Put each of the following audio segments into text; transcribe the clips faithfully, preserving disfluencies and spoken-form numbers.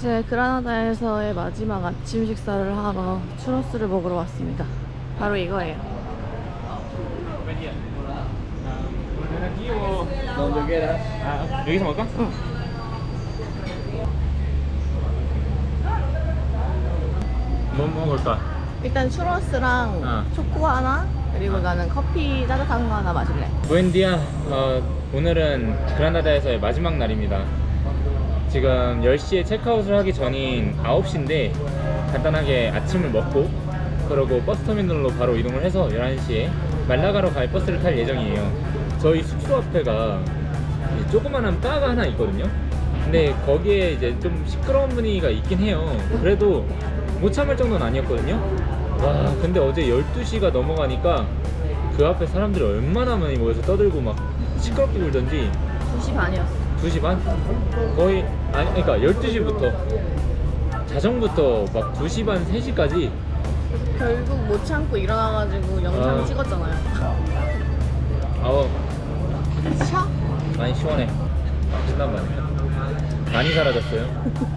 이제 그라나다에서의 마지막 아침 식사를 하러 추러스를 먹으러 왔습니다. 바로 이거예요. 여기서 먹을까? 응. 뭐 먹을까? 일단 추러스랑 어. 초코 하나, 그리고 나는 커피 따뜻한 거 하나 마실래. 부엔디아, 어, 오늘은 그라나다에서의 마지막 날입니다. 지금 열 시에 체크아웃을 하기 전인 아홉 시인데 간단하게 아침을 먹고 그러고 버스터미널로 바로 이동을 해서 열한 시에 말라가로 갈 버스를 탈 예정이에요. 저희 숙소 앞에가 조그만한 바가 하나 있거든요. 근데 거기에 이제 좀 시끄러운 분위기가 있긴 해요. 그래도 못 참을 정도는 아니었거든요. 와, 근데 어제 열두 시가 넘어가니까 그 앞에 사람들이 얼마나 많이 모여서 떠들고 막 시끄럽게 굴던지. 두 시 반이었어. 두 시 반? 거의, 아니, 그러니까 열두 시부터 자정부터 막 두 시 반, 세 시까지. 결국 못 참고 일어나가지고 영상 아. 찍었잖아요. 아우, 샤? 많이 시원해. 신난 말이야. 많이 사라졌어요.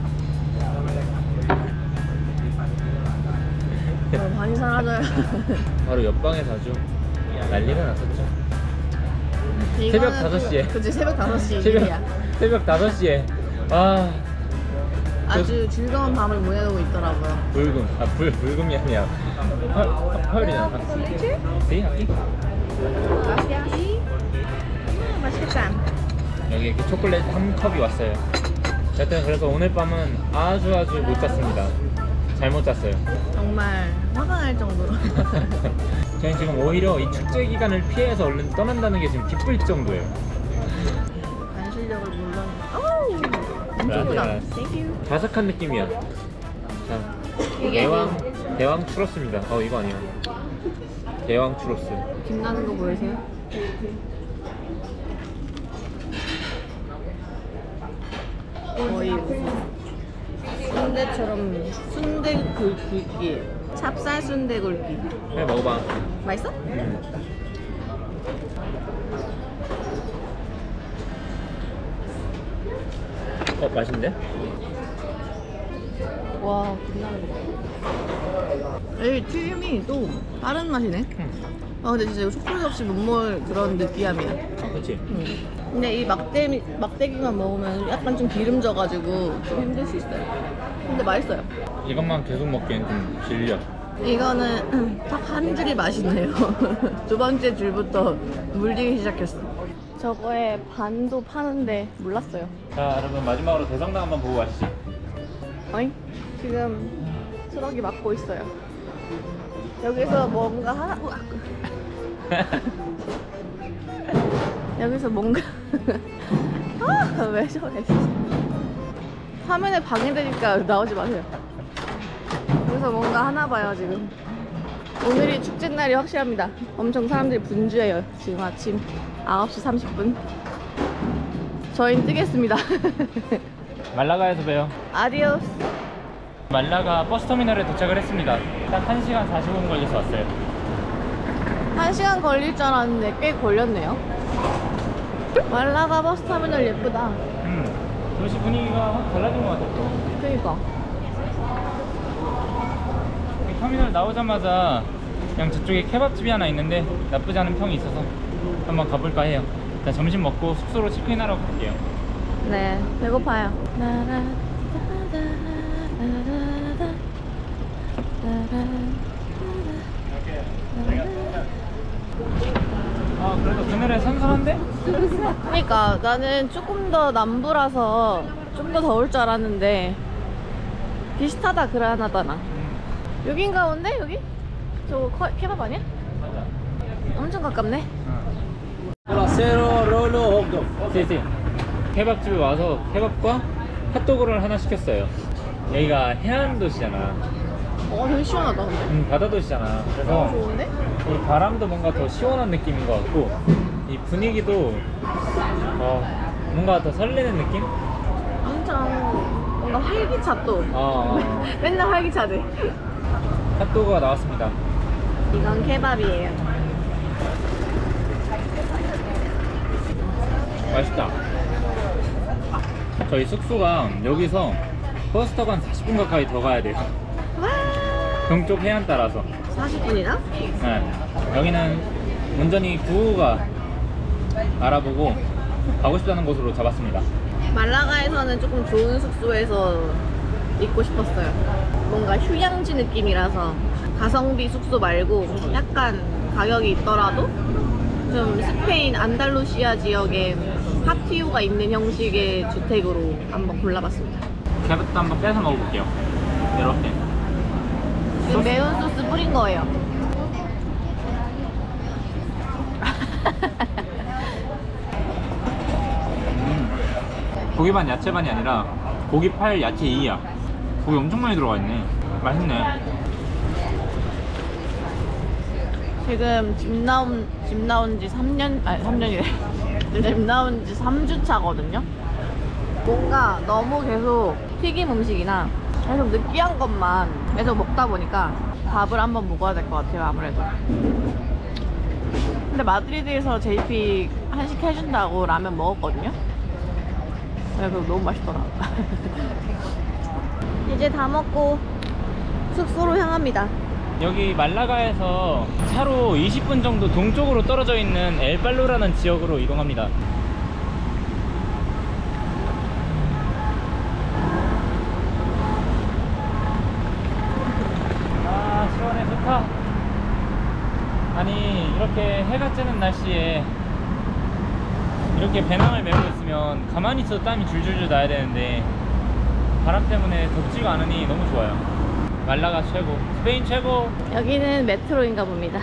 어, 많이 사라져요. 바로 옆방에서 아주 난리가 났었죠. 새벽 다섯 시에. 그치, 새벽 다섯 시 새벽, 일이야. 새벽 다섯 시에. 아, 아주 즐거운 밤을 보내고 있더라고요. 불금. 아, 불, 불금이 아니야. 화, 화, 화요일이잖아. 네, 학기? 맛이야시. 음, 맛있겠다. 여기 이렇게 초콜릿 한 컵이 왔어요. 여튼 그래서 오늘 밤은 아주 아주 못 잤습니다. 잘 못 잤어요. 정말 화가 날 정도로. 저는 지금 오히려 이 축제 기간을 피해서 얼른 떠난다는 게 지금 기쁠 정도예요. 간실력을 물론. 어우, 엄청 크다. 맞아. 땡큐. 바삭한 느낌이야. 자, 대왕 대왕 추러스입니다. 어, 이거 아니야. 대왕 추러스. 김나는 거 보이세요? 거의 순대처럼 순대 굴- 굵기, 찹쌀 순대 굵기. 그래, 먹어봐. 맛있어? 음. 어, 맛있는데? 와, 김나는 거. 이 튀김이 또 다른 맛이네. 음. 아, 근데 진짜 이거 초콜릿 없이 못 먹을 그런 느끼함이야. 아, 그치? 응. 근데 이 막대, 막대기만 먹으면 약간 좀 기름져가지고 좀 힘들 수 있어요. 근데 맛있어요. 이것만 계속 먹기엔 좀 질려. 이거는 딱 한 줄이 맛있네요. 두 번째 줄부터 물리기 시작했어. 저거에 반도 파는데 몰랐어요. 자, 여러분 마지막으로 대성당 한번 보고 가시죠. 어잉? 지금 트럭이 막고 있어요. 여기서 뭔가 하나... 우악. 여기서 뭔가... 아, 왜 저래. 화면에 방해되니까 나오지 마세요. 여기서 뭔가 하나 봐요, 지금. 오늘이 축제날이 확실합니다. 엄청 사람들이 분주해요. 지금 아침 아홉 시 삼십 분. 저희는 뜨겠습니다. 말라가에서 봬요. 아디오스. 말라가 버스터미널에 도착을 했습니다. 딱 한 시간 사십오 분 걸려서 왔어요. 한 시간 걸릴 줄 알았는데 꽤 걸렸네요. 말라가 버스터미널 예쁘다. 음, 도시 분위기가 확 달라진 것 같았어. 그니까. 터미널 나오자마자 그냥 저쪽에 케밥집이 하나 있는데 나쁘지 않은 평이 있어서 한번 가볼까 해요. 일단 점심 먹고 숙소로 체크인하러 갈게요. 네, 배고파요. 아, 그래도 그늘에 선선한데? 그러니까 나는 조금 더 남부라서 좀 더 더울 줄 알았는데 비슷하다. 그라나다나. 여긴 가운데? 여기? 저거 커, 케밥 아니야? 맞아. 엄청 가깝네. 세로 롤로 홈도. 네, 케밥집에 와서 케밥과 핫도그를 하나 시켰어요. 여기가 해안 도시잖아. 어, 되게 시원하다 근데. 음, 바다 도시잖아. 그래서 어, 좋은데? 이 바람도 뭔가 더 시원한 느낌인 것 같고 이 분위기도 어, 뭔가 더 설레는 느낌? 엄청 뭔가 활기차 또. 어, 맨날 활기차대. 핫도그가 나왔습니다. 이건 케밥이에요. 맛있다. 저희 숙소가 여기서 버스 타고 한 사십 분 가까이 더 가야 돼요. 와, 동쪽 해안 따라서. 사십 분이나? 네. 여기는 온전히 구우가 알아보고 가고 싶다는 곳으로 잡았습니다. 말라가에서는 조금 좋은 숙소에서 있고 싶었어요. 뭔가 휴양지 느낌이라서 가성비 숙소 말고 약간 가격이 있더라도 좀 스페인 안달루시아 지역에 파티오가 있는 형식의 주택으로 한번 골라봤습니다. 캐럿도 한번 빼서 먹어볼게요. 이렇게. 지금 매운 소스 뿌린 거예요. 음. 고기 반 야채 반이 아니라 고기 팔 야채 이야. 고기 엄청 많이 들어가 있네. 맛있네. 지금 집 나온 집 나온 지 삼 년 아니 삼 년이래. 집 나온 지 삼 주 차거든요. 뭔가 너무 계속 튀김 음식이나 계속 느끼한 것만 계속 먹다 보니까 밥을 한번 먹어야 될 것 같아요, 아무래도. 근데 마드리드에서 제이피 한식 해준다고 라면 먹었거든요. 그래서 너무 맛있더라. 이제 다 먹고 숙소로 향합니다. 여기 말라가에서 차로 이십 분 정도 동쪽으로 떨어져 있는 엘발로라는 지역으로 이동합니다. 아, 시원해. 좋다. 아니, 이렇게 해가 쬐는 날씨에 이렇게 배낭을 메고 있으면 가만히 있어도 땀이 줄줄줄 나야 되는데 바람 때문에 덥지가 않으니 너무 좋아요. 말라가 최고, 스페인 최고. 여기는 메트로인가 봅니다.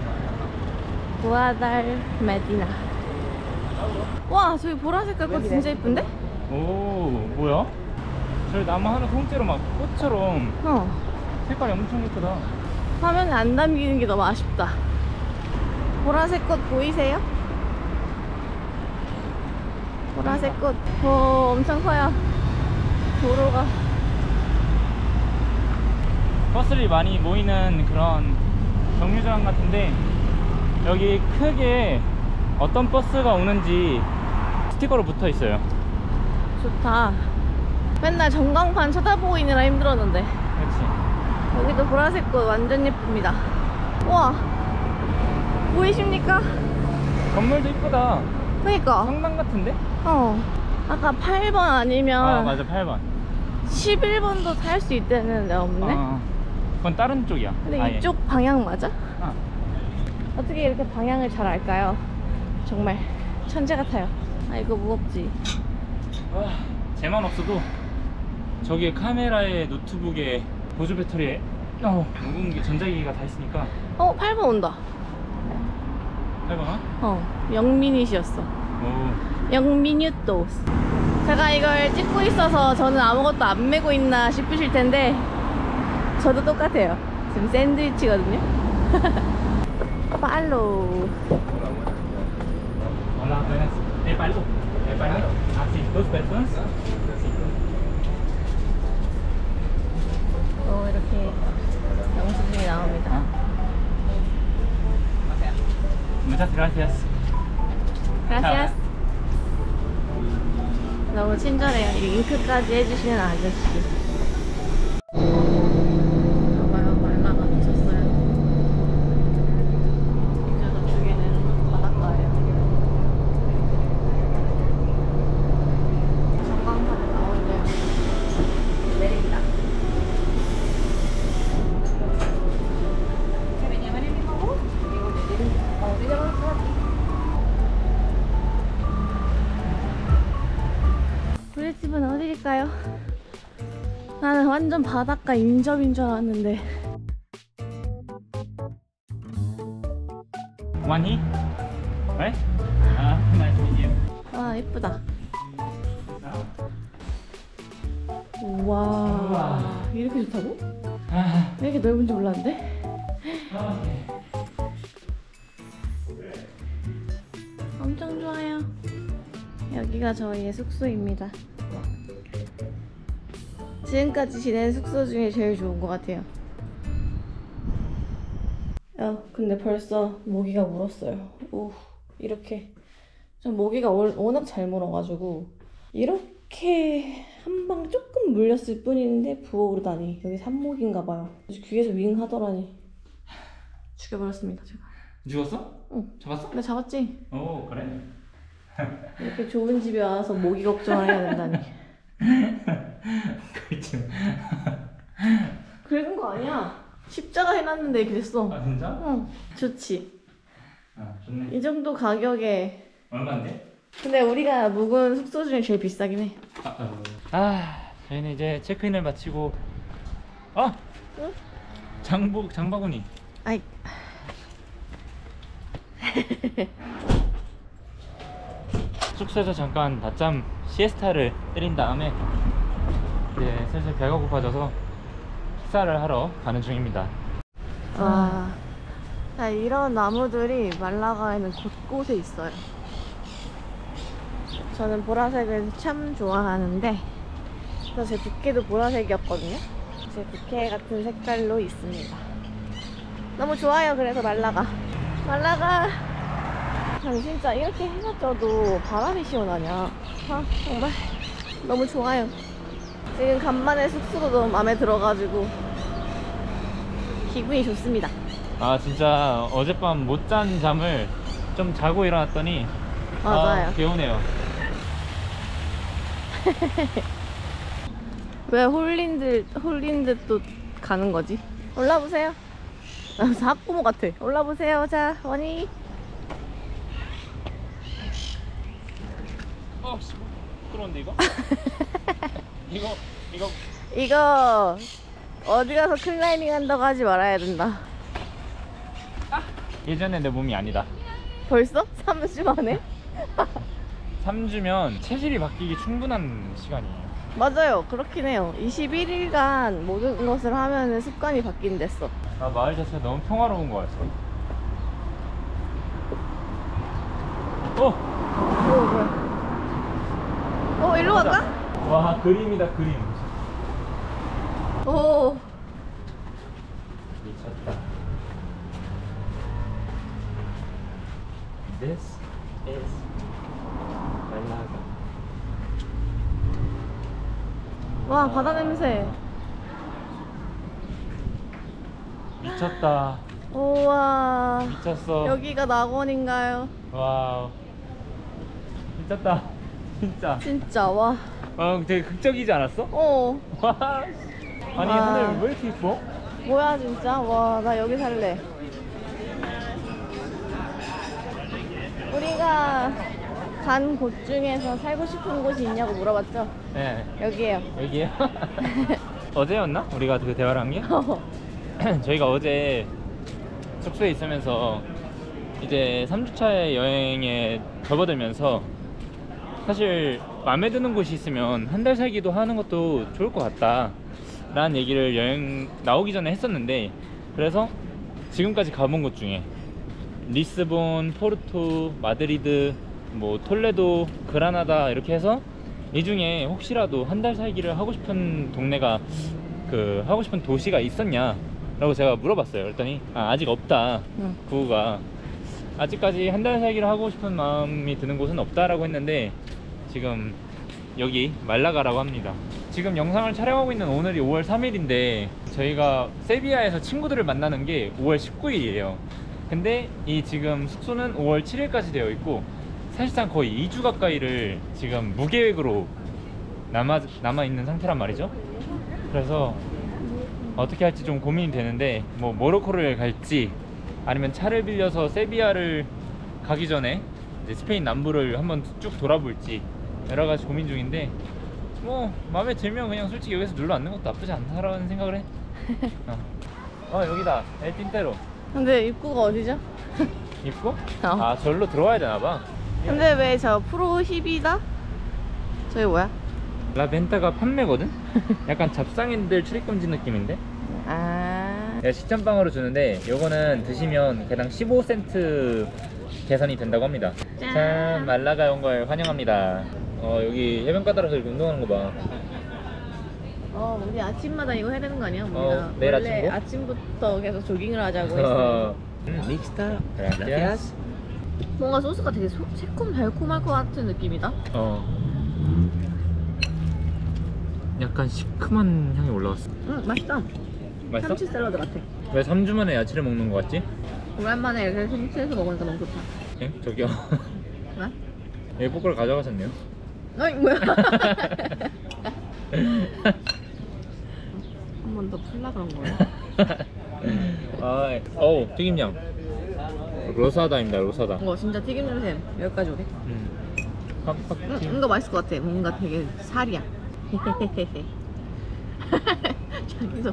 구아달 메디나. 와, 저기 보라색깔 꽃 진짜 예쁜데? 오, 뭐야? 저기 나무 하나 통째로 막 꽃처럼 어. 색깔이 엄청 예쁘다. 화면에 안 담기는 게 너무 아쉽다. 보라색 꽃 보이세요? 보라색 꽃. 오, 엄청 커요. 도로가. 버스들이 많이 모이는 그런 정류장 같은데 여기 크게 어떤 버스가 오는지 스티커로 붙어 있어요. 좋다. 맨날 전광판 쳐다보고 있느라 힘들었는데. 그렇지. 여기도 보라색 꽃 완전 예쁩니다. 우와, 보이십니까? 건물도 이쁘다. 그니까. 성당 같은데? 어. 아까 팔 번 아니면 아, 맞아. 팔 번. 십일 번도 탈 수 있다는데 없네? 어, 그건 다른 쪽이야. 근데 아예. 이쪽 방향 맞아? 아. 어떻게 이렇게 방향을 잘 알까요? 정말 천재 같아요. 아, 이거 무겁지? 와, 쟤만 없어도 저기에 카메라에 노트북에 보조 배터리에 어, 무거운 게 전자기기가 다 있으니까. 어, 팔 번 온다. 팔 번아? 어, 영미닛이었어. 오. 영미뉴또. 제가 이걸 찍고 있어서 저는 아무것도 안 메고 있나 싶으실 텐데 저도 똑같아요. 지금 샌드위치거든요. 팔로. Hola, buenas. El palo. El palo. Ah, sí, dos personas. Sí. 어, 이렇게 영수증이 나옵니다. Muchas gracias. Gracias. 너무 친절해요. 이 링크까지 해주시는 아저씨. 봐봐요, 말라가 미쳤어요. 이제 저쪽에는 바닷가예요. 전광판에 나오는 내린다. 우리 집은 어디일까요? 나는 완전 바닷가 인접인 줄 알았는데. Juanji? Right? Ah, nice to meet you. 아, 예쁘다. 우와, 우와. 이렇게 좋다고? 아, 이렇게 넓은지 몰랐는데? 엄청 좋아요. 여기가 저희의 숙소입니다. 지금까지 지낸 숙소 중에 제일 좋은 것 같아요. 야, 근데 벌써 모기가 물었어요. 오, 이렇게 좀 모기가 월- 워낙 잘 물어가지고 이렇게 한 방 조금 물렸을 뿐인데 부어오르다니. 여기 산목인가 봐요. 귀에서 윙 하더라니. 죽여버렸습니다 제가. 죽었어? 응. 잡았어? 나 잡았지? 오 그래? 이렇게 좋은 집에 와서 모기 걱정을 해야 된다니. 그렇지. 긁은 거 아니야. 십자가 해놨는데 이렇게 됐어. 아 진짜? 응. 좋지. 아 좋네. 이 정도 가격에. 얼마인데? 근데 우리가 묵은 숙소 중에 제일 비싸긴 해. 아, 어. 아 저희는 이제 체크인을 마치고 어? 응? 장보 장바구니. 아이. 숙소에서 잠깐 낮잠 시에스타를 때린 다음에 이제 슬슬 배가 고파져서 식사를 하러 가는 중입니다. 와, 아, 이런 나무들이 말라가에는 곳곳에 있어요. 저는 보라색을 참 좋아하는데, 그래서 제 부케도 보라색이었거든요. 제 부케 같은 색깔로 있습니다. 너무 좋아요. 그래서 말라가. 말라가. 아니 진짜 이렇게 해가 쪄도 바람이 시원하냐. 아 정말 너무 좋아요. 지금 간만에 숙소도 너무 마음에 들어가지고 기분이 좋습니다. 아 진짜 어젯밤 못 잔 잠을 좀 자고 일어났더니 맞아요. 아, 개운해요. 왜 홀린 듯 홀린 듯 또 가는 거지? 올라보세요. 나 학부모 같아. 올라보세요. 자 원희. 어, 씨, 그런데 이거? 이거 이거 이거 어디 가서 클라이밍 한다고 하지 말아야 된다. 예전에 내 몸이 아니다. 벌써? 삼 주 만에? 삼 주면 체질이 바뀌기 충분한 시간이에요. 맞아요. 그렇긴 해요. 이십일 일간 모든 것을 하면 습관이 바뀐댔어. 아, 마을 자체가 너무 평화로운 것 같아. 어! 오 뭐야? 어 일로 갈까? 와, 그림이다 그림. 오. 미쳤다. This is 말라가. 와 바다 냄새. 미쳤다. 우와. 미쳤어. 여기가 낙원인가요? 와우. 미쳤다. 진짜. 진짜 와. 어, 되게 극적이지 않았어? 어. 와. 아니 와. 하늘 왜 이렇게 이뻐? 뭐야 진짜. 와 나 여기 살래. 우리가 간 곳 중에서 살고 싶은 곳이 있냐고 물어봤죠? 네. 여기에요. 여기요? 어제였나? 우리가 그 대화를 한 게? 저희가 어제 숙소에 있으면서 이제 삼 주차의 여행에 접어들면서 사실 마음에 드는 곳이 있으면 한 달 살기도 하는 것도 좋을 것 같다 라는 얘기를 여행 나오기 전에 했었는데, 그래서 지금까지 가본 곳 중에 리스본, 포르투, 마드리드, 뭐 톨레도, 그라나다 이렇게 해서 이 중에 혹시라도 한 달 살기를 하고 싶은 동네가 그 하고 싶은 도시가 있었냐 라고 제가 물어봤어요. 그랬더니 아, 아직 없다. 응. 구구가 아직까지 한 달 살기를 하고 싶은 마음이 드는 곳은 없다라고 했는데, 지금 여기 말라가라고 합니다. 지금 영상을 촬영하고 있는 오늘이 오월 삼일인데 저희가 세비야에서 친구들을 만나는 게 오월 십구일이에요 근데 이 지금 숙소는 오월 칠일까지 되어 있고 사실상 거의 이 주 가까이를 지금 무계획으로 남아, 남아있는 상태란 말이죠. 그래서 어떻게 할지 좀 고민이 되는데, 뭐 모로코를 갈지 아니면 차를 빌려서 세비야를 가기 전에 이제 스페인 남부를 한번 쭉 돌아볼지 여러가지 고민 중인데, 뭐 마음에 들면 그냥 솔직히 여기서 눌러 앉는 것도 나쁘지 않다라는 생각을 해. 어. 어 여기다 엘틴테로. 근데 입구가 어디죠? 입구? 어. 아 절로 들어와야 되나봐. 근데 왜 저 프로 힙이다? 저기 뭐야? 라벤타가 판매거든? 약간 잡상인들 출입금지 느낌인데? 아. 내가 시참빵으로 주는데 요거는 드시면 개당 십오 센트 계산이 된다고 합니다. 짠. 참 말라가 온 걸 환영합니다. 어 여기 해변가 따라서 이렇게 운동하는 거 봐. 어 우리 아침마다 이거 해야 되는 거 아니야? 우리가 어, 내일 원래 아침고? 아침부터 계속 조깅을 하자고 어. 했어. Mixta, Gracias. gracias. 뭔가 소스가 되게 소, 새콤달콤할 것 같은 느낌이다. 어. 약간 시큼한 향이 올라왔어. 응, 맛있다. 맛있어? 참치 샐러드 같아. 왜 삼 주 만에 야채를 먹는 거 같지? 오랜만에 이렇게 참치에서 먹으니까 너무 좋다. 예? 저기요. 왜? 여기 포크를 가져가셨네요. 어이, 뭐야? 한 번 더 풀라 그런 거야? 아, 어우, 튀김양. 로사다입니다, 로사다. 어, 진짜 튀김 냄새 여기까지 오네. 음. 확, 확 응, 튀김. 이거 맛있을 것 같아. 뭔가 되게 살이야. 자기서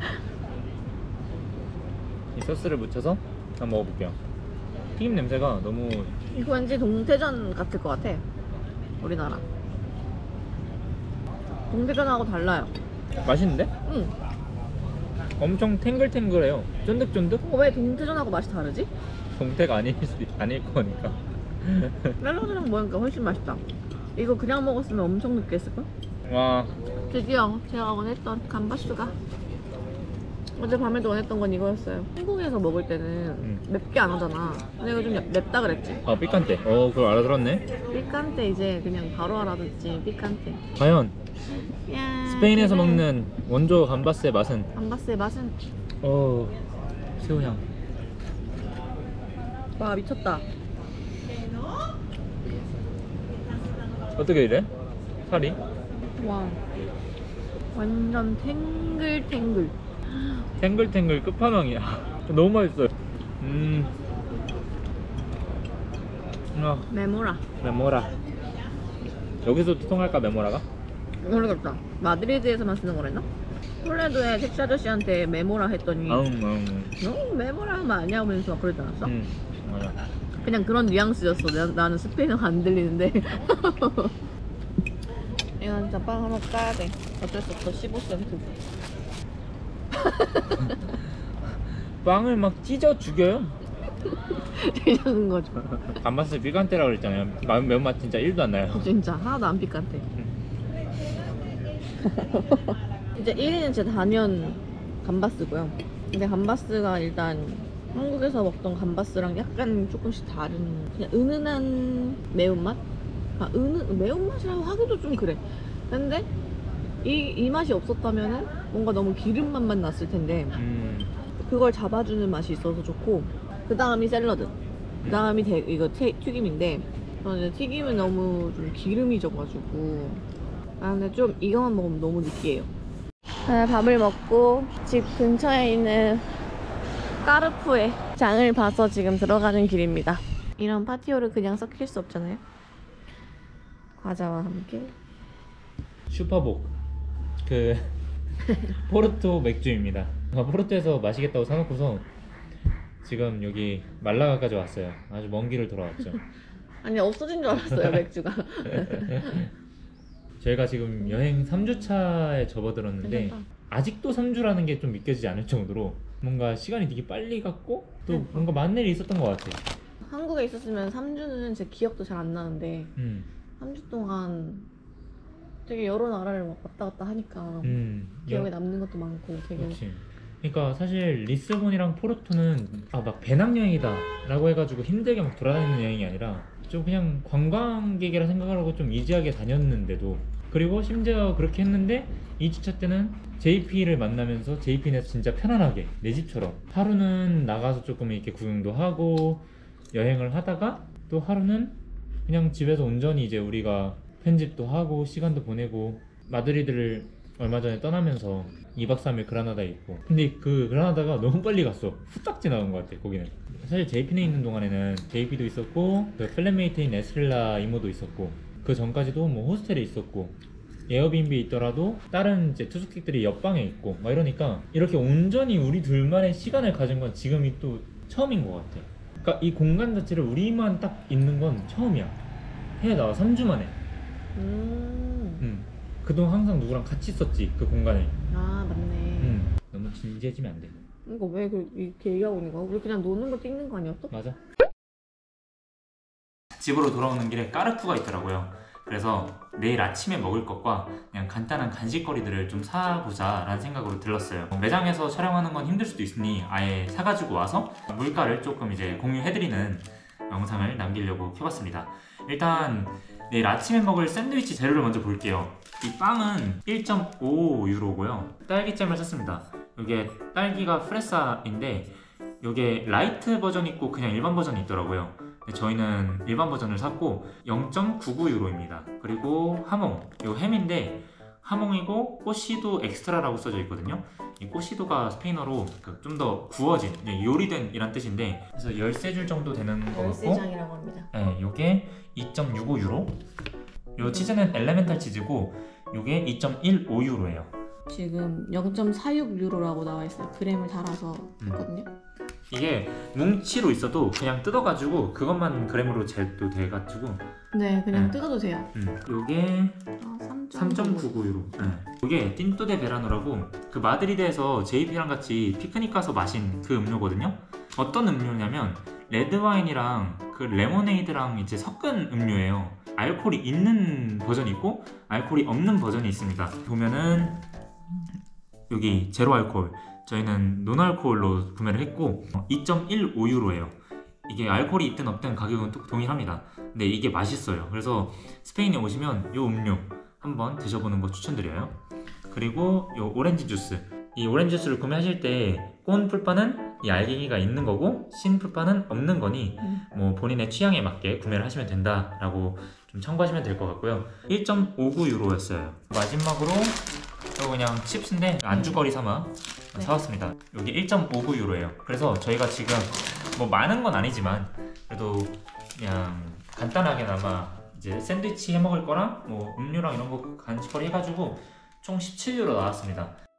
이 소스를 묻혀서 한번 먹어볼게요. 튀김 냄새가 너무. 이거 왠지 동태전 같을 것 같아. 우리나라. 동태전하고 달라요. 맛있는데? 응. 엄청 탱글탱글해요. 쫀득쫀득? 어, 왜 동태전하고 맛이 다르지? 동태가 아닐 수도 아닐 거니까. 샐러드랑 먹으니까 훨씬 맛있다. 이거 그냥 먹었으면 엄청 느끼했을걸? 와, 드디어 제가 원했던 감바스가, 어제 밤에도 원했던 건 이거였어요. 한국에서 먹을 때는 음. 맵게 안 하잖아. 근데 이거 좀 맵다 그랬지. 아 삐깐테. 어, 그걸 알아들었네. 피칸테 이제 그냥 바로 알아듣지. 피칸테. 과연 야, 스페인에서 그래. 먹는 원조 감바스의 맛은? 감바스의 맛은? 어, 새우향. 와, 미쳤다. 어떻게 이래? 살이? 와, 완전 탱글탱글. 탱글탱글 끝판왕이야. 너무 맛있어요. 음. 아, 메모라. 메모라. 여기서 통할까 메모라가? 모르겠다. 마드리드에서만 쓰는 거랬나? 톨레도의 택시 아저씨한테 메모라 했더니 아웅 아웅. 너 메모라 하면 아니야 하면서 막 그러지 않았어? 음, 맞아. 그냥 그런 뉘앙스였어. 나, 나는 스페인어가 안 들리는데. 이건 진짜 빵 하나 까야 돼. 어쩔 수 없어. 십오 센트. 빵을 막 찢어 죽여요. 제일 작은 거죠. 감바스 삐간테라고 그랬잖아요. 마- 매운맛 진짜 일도 안 나요. 진짜 하나도 안 피칸테. 음. 이제 일 위는 제 단연 감바스고요. 근데 감바스가 일단 한국에서 먹던 감바스랑 약간 조금씩 다른, 그냥 은은한 매운맛? 아, 은은, 매운맛이라고 하기도 좀 그래. 근데 이, 이 맛이 없었다면은 뭔가 너무 기름맛만 났을 텐데 음. 그걸 잡아주는 맛이 있어서 좋고, 그 다음이 샐러드, 그 다음이 대, 이거 태, 튀김인데 저는 튀김은 너무 좀 기름이 져가지고, 아 근데 좀 이거만 먹으면 너무 느끼해요. 아, 밥을 먹고 집 근처에 있는 까르푸에 장을 봐서 지금 들어가는 길입니다. 이런 파티오를 그냥 섞일 수 없잖아요. 과자와 함께. 슈퍼복 그 포르투 맥주입니다. 아, 포르투에서 마시겠다고 사놓고서 지금 여기 말라가까지 왔어요. 아주 먼 길을 돌아왔죠. 아니, 없어진 줄 알았어요, 맥주가. 저희가 지금 여행 삼 주 차에 접어들었는데 괜찮다. 아직도 삼 주라는 게 좀 믿겨지지 않을 정도로 뭔가 시간이 되게 빨리 갔고 또 그러니까. 뭔가 많은 일이 있었던 것 같아. 한국에 있었으면 삼 주는 제 기억도 잘 안 나는데 음, 삼 주 동안 되게 여러 나라를 막 왔다 갔다 하니까 음, 기억에 여- 남는 것도 많고 되게. 그렇지. 그러니까 사실 리스본이랑 포르투는 아 막 배낭여행이다 라고 해가지고 힘들게 막 돌아다니는 여행이 아니라 좀 그냥 관광객이라 생각하고 좀 이지하게 다녔는데도, 그리고 심지어 그렇게 했는데 이 주차 때는 제이피를 만나면서 제이피 내에서 진짜 편안하게 내 집처럼 하루는 나가서 조금 이렇게 구경도 하고 여행을 하다가 또 하루는 그냥 집에서 온전히 이제 우리가 편집도 하고 시간도 보내고, 마드리드를 얼마 전에 떠나면서 이 박 삼 일 그라나다에 있고, 근데 그 그라나다가 너무 빨리 갔어. 후딱 지나간 것 같아. 거기는 사실 제이피 내에 있는 동안에는 제이피도 있었고 그 플랫메이트인 에스트렐라 이모도 있었고 그 전까지도 뭐 호스텔에 있었고 에어비앤비에 있더라도 다른 이제 투숙객들이 옆방에 있고 막 이러니까 이렇게 온전히 우리 둘만의 시간을 가진 건 지금이 또 처음인 것 같아. 그러니까 이 공간 자체를 우리만 딱 있는 건 처음이야. 해외 나와 삼 주 만에. 음. 음. 그동안 항상 누구랑 같이 있었지 그 공간에. 아, 맞네. 음. 너무 진지해지면 안 돼. 이거 왜 그- 이렇게 얘기하고 있는 거야? 우리 그냥 노는 거 찍는 거 아니었어? 맞아. 집으로 돌아오는 길에 까르푸가 있더라고요. 그래서 내일 아침에 먹을 것과 그냥 간단한 간식거리들을 좀 사보자 라는 생각으로 들렀어요. 매장에서 촬영하는 건 힘들 수도 있으니 아예 사가지고 와서 물가를 조금 이제 공유해드리는 영상을 남기려고 켜봤습니다. 일단 내일 아침에 먹을 샌드위치 재료를 먼저 볼게요. 이 빵은 일 점 오 유로고요. 딸기잼을 샀습니다. 이게 딸기가 프레사인데 이게 라이트 버전이 있고 그냥 일반 버전이 있더라고요. 근데 저희는 일반 버전을 샀고 영 점 구구 유로입니다. 그리고 하몽, 이 햄인데 하몽이고 꼬시도 엑스트라라고 써져 있거든요. 이 꼬시도가 스페인어로 좀 더 구워진, 요리된 이란 뜻인데, 그래서 열세 줄 정도 되는 거 같고, 열세 장이라고 합니다. 네, 요게 이 점 육오 유로. 요 치즈는 엘레멘탈 치즈고 요게 이 점 일오 유로예요. 지금 영 점 사육 유로라고 나와 있어요. 그램을 달아서 했거든요. 이게 뭉치로 있어도 그냥 뜯어가지고 그것만 그램으로 재도 돼가지고 네, 그냥 네. 뜯어도 돼요. 음, 요게 아, 삼 점 구구 유로. 네. 요게 틴토 데 베라노라고 그 마드리드에서 제이피랑 같이 피크닉 가서 마신 그 음료거든요. 어떤 음료냐면 레드와인이랑 그 레모네이드랑 이제 섞은 음료예요. 알코올이 있는 버전이 있고 알코올이 없는 버전이 있습니다. 보면은 여기 제로 알코올, 저희는 논알코올로 구매를 했고 이 점 일오 유로예요. 이게 알코올이 있든 없든 가격은 또 동일합니다. 근데 이게 맛있어요. 그래서 스페인에 오시면 이 음료 한번 드셔보는 거 추천드려요. 그리고 이 오렌지 주스, 이 오렌지 주스를 구매하실 때 꼰 풀파는 이 알갱이가 있는 거고 신 풀파는 없는 거니 음. 뭐 본인의 취향에 맞게 구매를 하시면 된다라고 좀 참고하시면 될 것 같고요. 일 점 오구 유로였어요. 마지막으로 또 그냥 칩스인데 안주거리 삼아 네. 사왔습니다. 여기 일 점 오구 유로예요. 그래서 저희가 지금 뭐 많은 건 아니지만 그래도 그냥 간단하게나마 이제 샌드위치 해 먹을 거랑 뭐 음료랑 이런 거 간식거리 해가지고 총 십칠 유로 나왔습니다.